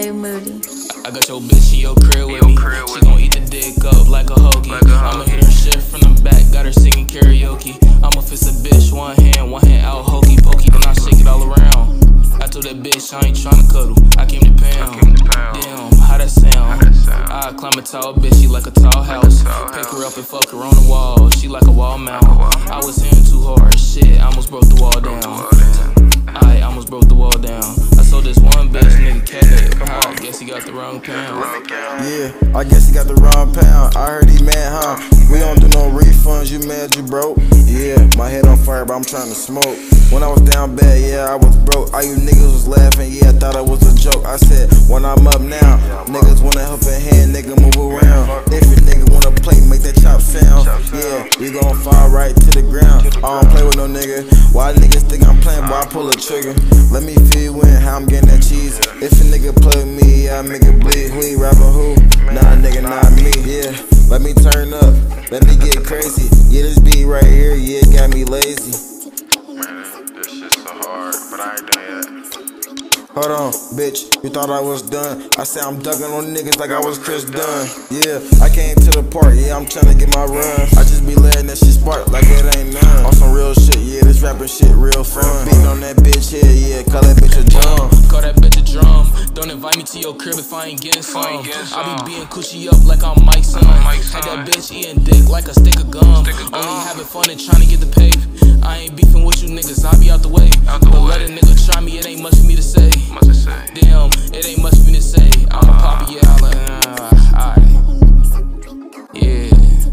Big Moody. I got your bitch in your crib with me. She gon' eat the dick up like a Hogie. I'ma hit her shit from the back, got her singing karaoke. I'ma fist a bitch, one hand out, hokey pokey, then I shake it all around. I told that bitch I ain't tryna cuddle, I came to pound. Damn, how that sound? I climb a tall bitch, she like a tall house. Pick her up and fuck her on the wall, she like a wall mount. I was hitting too hard, shit, I almost broke the wall down. I almost broke the wall down. I sold this one bitch, nigga catnip. I guess he got the wrong pound. Yeah, I guess he got the wrong pound. I heard he mad, huh? We don't do no refunds, you mad you broke? Yeah, my head on fire, but I'm trying to smoke. When I was down bad, yeah, I was broke. All you niggas was laughing, yeah, I thought it was a joke. I said, when I'm up now, niggas wanna help a hand, nigga move around. If a nigga wanna play, make that chop sound. Yeah, we gon' fall right to the ground. I don't play with no nigga. Why niggas think I'm playing, boy, I pull a trigger. Let me feel you in how I'm getting that cheese. If a nigga play with me, yeah, I make it bleed. Who he rapping who? Nah, nigga, not me. Yeah, let me turn up, let me get crazy. Yeah, this beat right here, yeah, it got me lazy. Man, this shit's so hard, but I ain't done yet. Hold on, bitch, you thought I was done. I said I'm ducking on niggas like I was Chris Dunn. Yeah, I came to the park, yeah, I'm tryna get my run. I just be letting that shit spark like it ain't none. On some real shit, yeah, this rapping shit real fun. Beating on that bitch here, yeah, call that bitch a drum. Call that bitch a drum. Don't invite me to your crib if I ain't getting some. I be beating coochie up like I'm Mike's son. Had that bitch eating dick like a stick of gum. Only having fun and trying to get the pay. I ain't beefing with you niggas, I be out the way. But let a nigga try me, it ain't much for me to say. Damn, it ain't much for me to say. I'ma pop it, yeah, I'm like, alright. Yeah.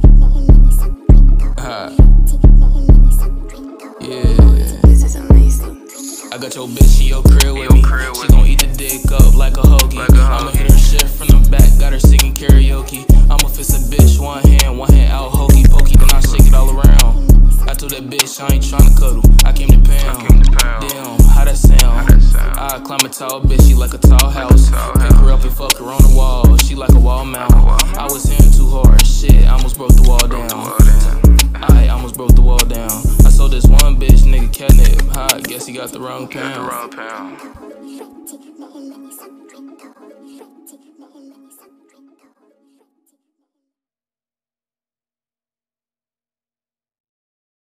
Yeah. This is amazing. I got your bitch in your crib with me. She gon' eat the dick up like a Hogie. I'ma hit her shit from the back, got her singing karaoke. I'ma fist a bitch, one hand out, hokey pokey, then I shake it all around. I told that bitch I ain't tryna cuddle, I came to pound. Damn, how that sound? I climb a tall bitch, she like a tall house. Pick her up and fuck her on the wall, she like a wall mount. I was hitting too hard, shit, I almost broke the wall down. I almost broke the wall down. I sold this one bitch, nigga catnip. I guess he got the wrong pound.